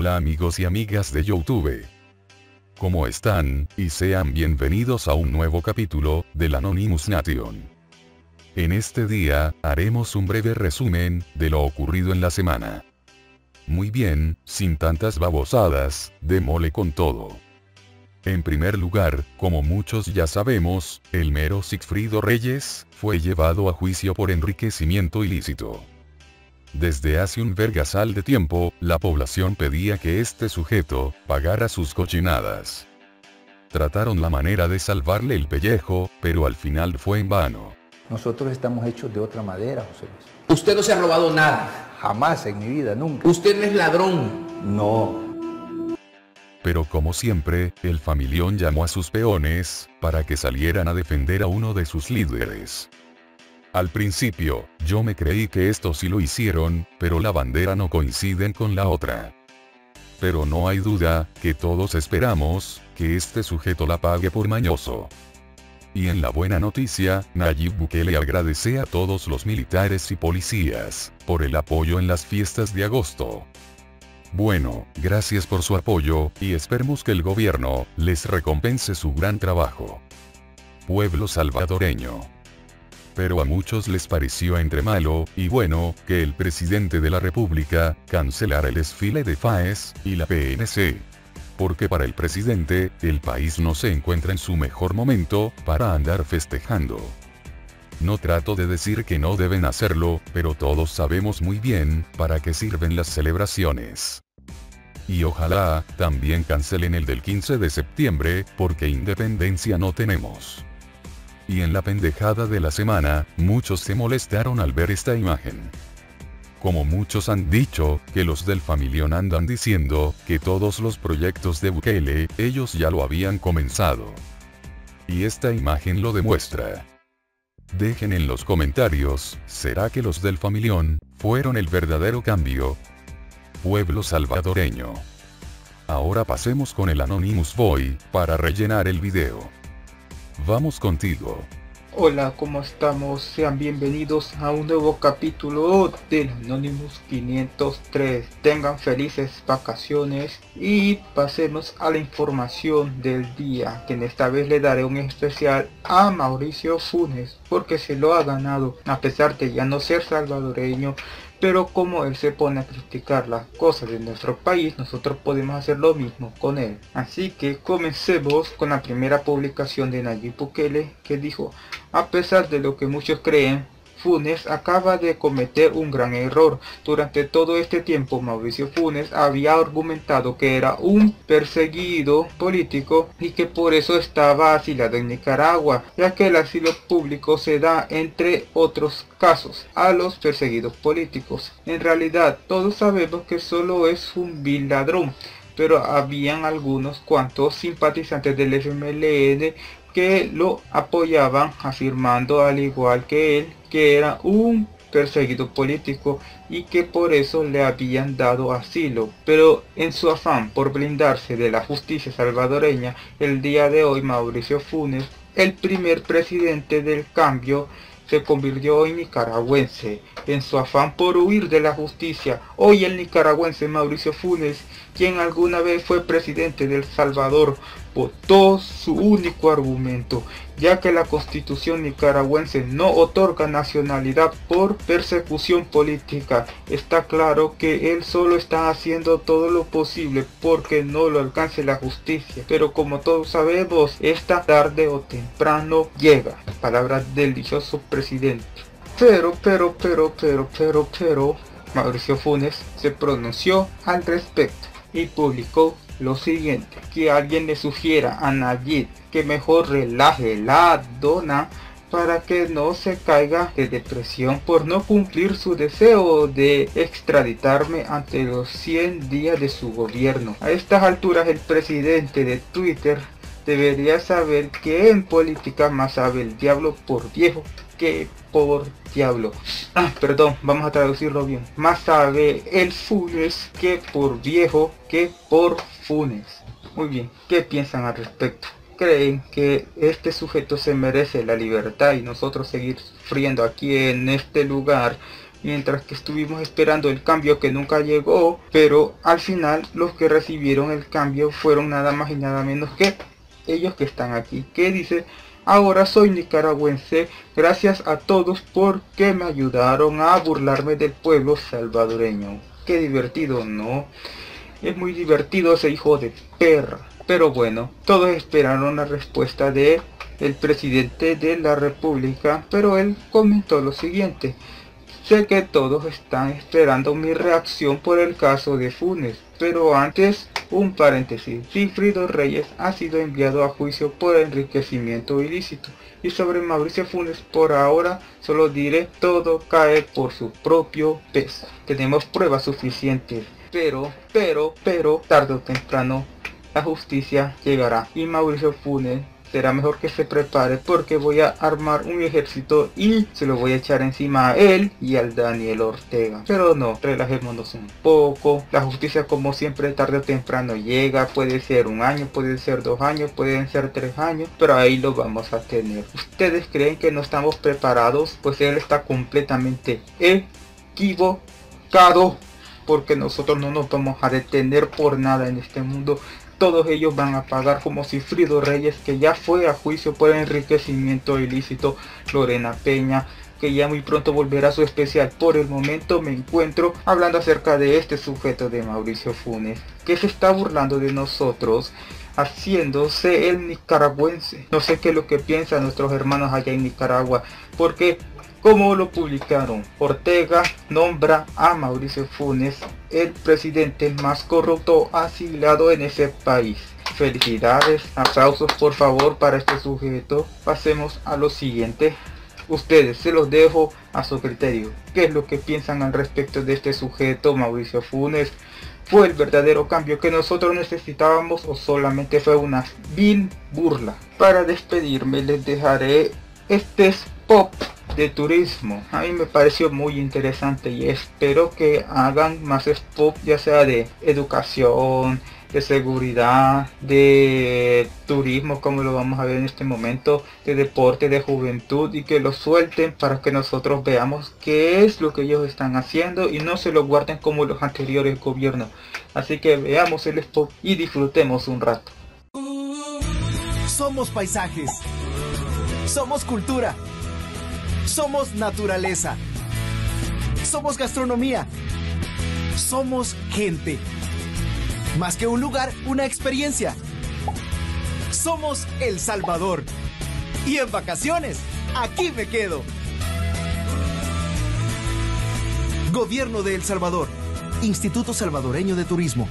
Hola amigos y amigas de YouTube. ¿Cómo están? Y sean bienvenidos a un nuevo capítulo, del Anonymous Nation. En este día, haremos un breve resumen, de lo ocurrido en la semana. Muy bien, sin tantas babosadas, démosle con todo. En primer lugar, como muchos ya sabemos, el mero Sigfrido Reyes, fue llevado a juicio por enriquecimiento ilícito. Desde hace un vergasal de tiempo, la población pedía que este sujeto pagara sus cochinadas. Trataron la manera de salvarle el pellejo, pero al final fue en vano. Nosotros estamos hechos de otra madera, José Luis. Usted no se ha robado nada. Jamás en mi vida, nunca. Usted no es ladrón. No. Pero como siempre, el familión llamó a sus peones, para que salieran a defender a uno de sus líderes. Al principio, yo me creí que esto sí lo hicieron, pero la bandera no coinciden con la otra. Pero no hay duda, que todos esperamos, que este sujeto la pague por mañoso. Y en la buena noticia, Nayib Bukele agradece a todos los militares y policías, por el apoyo en las fiestas de agosto. Bueno, gracias por su apoyo, y esperemos que el gobierno, les recompense su gran trabajo. Pueblo salvadoreño. Pero a muchos les pareció entre malo y bueno que el presidente de la República cancelara el desfile de FAES y la PNC. Porque para el presidente, el país no se encuentra en su mejor momento para andar festejando. No trato de decir que no deben hacerlo, pero todos sabemos muy bien para qué sirven las celebraciones. Y ojalá también cancelen el del 15 de septiembre, porque independencia no tenemos. Y en la pendejada de la semana, muchos se molestaron al ver esta imagen. Como muchos han dicho, que los del familión andan diciendo, que todos los proyectos de Bukele, ellos ya lo habían comenzado. Y esta imagen lo demuestra. Dejen en los comentarios, ¿será que los del familión, fueron el verdadero cambio? Pueblo salvadoreño. Ahora pasemos con el Anonymous Boy, para rellenar el video. Vamos contigo. Hola, ¿cómo estamos? Sean bienvenidos a un nuevo capítulo del Anonymous 503. Tengan felices vacaciones y pasemos a la información del día, que en esta vez le daré un especial a Mauricio Funes, porque se lo ha ganado, a pesar de ya no ser salvadoreño. Pero como él se pone a criticar las cosas de nuestro país, nosotros podemos hacer lo mismo con él. Así que comencemos con la primera publicación de Nayib Bukele, que dijo: a pesar de lo que muchos creen, Funes acaba de cometer un gran error. Durante todo este tiempo, Mauricio Funes había argumentado que era un perseguido político y que por eso estaba asilado en Nicaragua, ya que el asilo público se da, entre otros casos, a los perseguidos políticos. En realidad, todos sabemos que solo es un vil ladrón, pero habían algunos cuantos simpatizantes del FMLN que lo apoyaban, afirmando al igual que él que era un perseguido político y que por eso le habían dado asilo. Pero en su afán por blindarse de la justicia salvadoreña, el día de hoy Mauricio Funes, el primer presidente del cambio, se convirtió en nicaragüense. En su afán por huir de la justicia, hoy el nicaragüense Mauricio Funes, quien alguna vez fue presidente de El Salvador, votó su único argumento, ya que la constitución nicaragüense no otorga nacionalidad por persecución política. Está claro que él solo está haciendo todo lo posible porque no lo alcance la justicia, pero como todos sabemos, esta tarde o temprano llega. Palabras del dichoso presidente. Pero, Mauricio Funes se pronunció al respecto y publicó lo siguiente: que alguien le sugiera a Nayib que mejor relaje la dona para que no se caiga de depresión por no cumplir su deseo de extraditarme ante los 100 días de su gobierno. A estas alturas el presidente de Twitter debería saber que en política más sabe el diablo por viejo que por diablo. Perdón, vamos a traducirlo bien. Más sabe el Funes que por viejo que por Funes. Muy bien, ¿qué piensan al respecto? ¿Creen que este sujeto se merece la libertad y nosotros seguir sufriendo aquí en este lugar mientras que estuvimos esperando el cambio que nunca llegó, pero al final los que recibieron el cambio fueron nada más y nada menos que ellos que están aquí, que dice: ahora soy nicaragüense, gracias a todos porque me ayudaron a burlarme del pueblo salvadoreño. Qué divertido, ¿no? Es muy divertido ese hijo de perra. Pero bueno, todos esperaron la respuesta de el presidente de la república, pero él comentó lo siguiente: sé que todos están esperando mi reacción por el caso de Funes, pero antes, un paréntesis. Sigfrido Reyes ha sido enviado a juicio por enriquecimiento ilícito. Y sobre Mauricio Funes, por ahora, solo diré: todo cae por su propio peso. Tenemos pruebas suficientes. Pero, tarde o temprano, la justicia llegará. Y Mauricio Funes será mejor que se prepare, porque voy a armar un ejército y se lo voy a echar encima a él y al Daniel Ortega. Pero no, relajémonos un poco. La justicia, como siempre, tarde o temprano llega. Puede ser un año, puede ser 2 años, pueden ser 3 años, pero ahí lo vamos a tener. ¿Ustedes creen que no estamos preparados? Pues él está completamente equivocado, porque nosotros no nos vamos a detener por nada en este mundo. Todos ellos van a pagar, como Sigfrido Reyes, que ya fue a juicio por enriquecimiento ilícito, Lorena Peña, que ya muy pronto volverá a su especial. Por el momento me encuentro hablando acerca de este sujeto de Mauricio Funes, que se está burlando de nosotros, haciéndose el nicaragüense. No sé qué es lo que piensan nuestros hermanos allá en Nicaragua, porque como lo publicaron, Ortega nombra a Mauricio Funes el presidente más corrupto asilado en ese país. Felicidades, aplausos por favor para este sujeto. Pasemos a lo siguiente. Ustedes, se los dejo a su criterio. ¿Qué es lo que piensan al respecto de este sujeto, Mauricio Funes? ¿Fue el verdadero cambio que nosotros necesitábamos o solamente fue una vil burla? Para despedirme les dejaré este spot de turismo. A mí me pareció muy interesante y espero que hagan más spots, ya sea de educación, de seguridad, de turismo, como lo vamos a ver en este momento, de deporte, de juventud, y que lo suelten para que nosotros veamos qué es lo que ellos están haciendo y no se lo guarden como los anteriores gobiernos. Así que veamos el spot y disfrutemos un rato. Somos paisajes, somos cultura, somos naturaleza, somos gastronomía, somos gente. Más que un lugar, una experiencia. Somos El Salvador. Y en vacaciones, aquí me quedo. Gobierno de El Salvador. Instituto Salvadoreño de Turismo.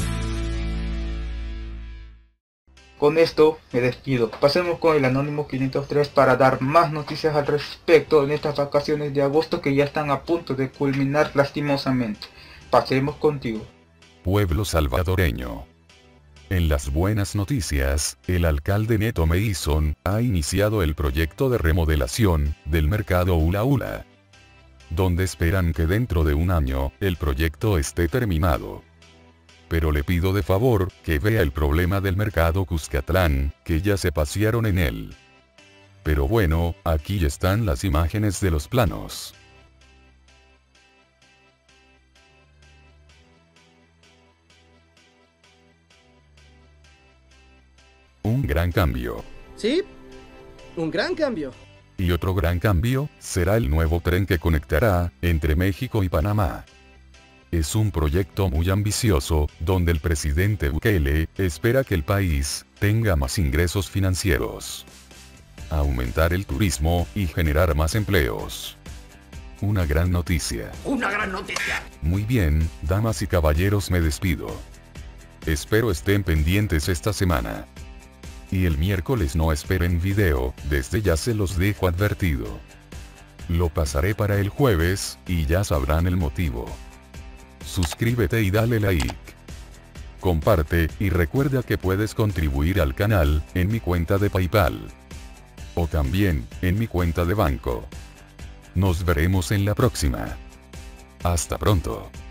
Con esto me despido. Pasemos con el Anónimo 503 para dar más noticias al respecto en estas vacaciones de agosto que ya están a punto de culminar lastimosamente. Pasemos contigo. Pueblo salvadoreño. En las buenas noticias, el alcalde Neto Mason ha iniciado el proyecto de remodelación del mercado Ula Ula, donde esperan que dentro de un año el proyecto esté terminado. Pero le pido de favor que vea el problema del mercado Cuscatlán, que ya se pasearon en él. Pero bueno, aquí están las imágenes de los planos. Un gran cambio. Sí, un gran cambio. Y otro gran cambio, será el nuevo tren que conectará entre México y Panamá. Es un proyecto muy ambicioso, donde el presidente Bukele espera que el país tenga más ingresos financieros, aumentar el turismo y generar más empleos. Una gran noticia. Una gran noticia. Muy bien, damas y caballeros, me despido. Espero estén pendientes esta semana. Y el miércoles no esperen video, desde ya se los dejo advertido. Lo pasaré para el jueves, y ya sabrán el motivo. Suscríbete y dale like. Comparte, y recuerda que puedes contribuir al canal, en mi cuenta de PayPal. O también, en mi cuenta de banco. Nos veremos en la próxima. Hasta pronto.